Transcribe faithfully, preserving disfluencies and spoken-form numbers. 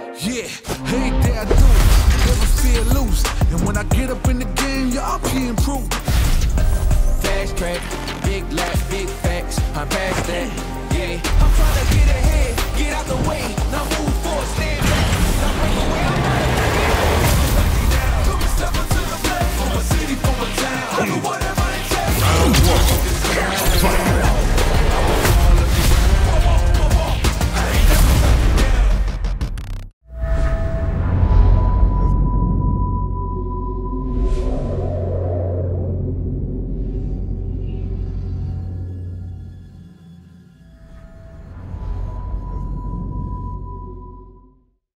Yeah, every day I do it, never feel loose. And when I get up in the game, y'all be improved. Fast track, big lap, big facts, I'm past that.